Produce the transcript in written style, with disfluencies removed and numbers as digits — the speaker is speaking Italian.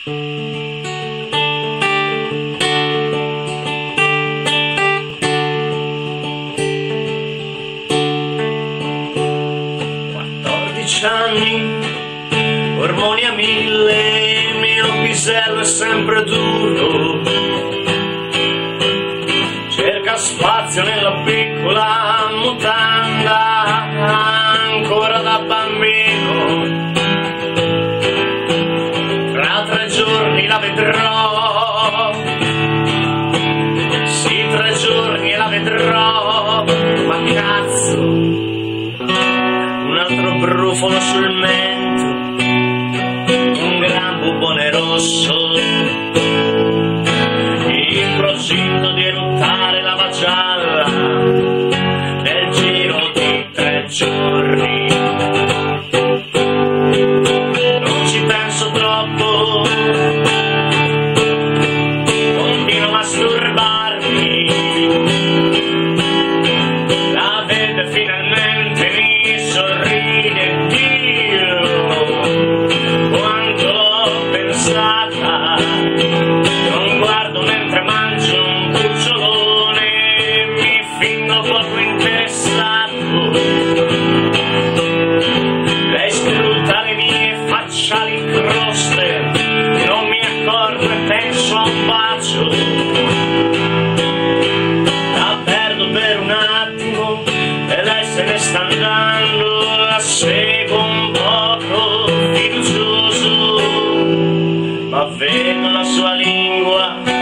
Anni, ormoni a mille, il mio pisello è sempre duro, cerca spazio nella piccola mutanda ancora da bambino. Tra 3 giorni la vedrò, sì, 3 giorni e la vedrò, ma cazzo, brufolo sul mento, un gran bubone rosso, in procinto di eruttare la vagialla nel giro di 3 giorni. Non ci penso troppo, continuo a masturbarmi, la vede finalmente, mi sorride. Non guardo mentre mangio un cucciolone, mi fingo poco interessato. Lei scruta le mie facciali croste, non mi accorgo e penso a un bacio. La perdo per un attimo e lei se ne sta andando, la seguo un poco fiducioso, ma vedo la sua lingua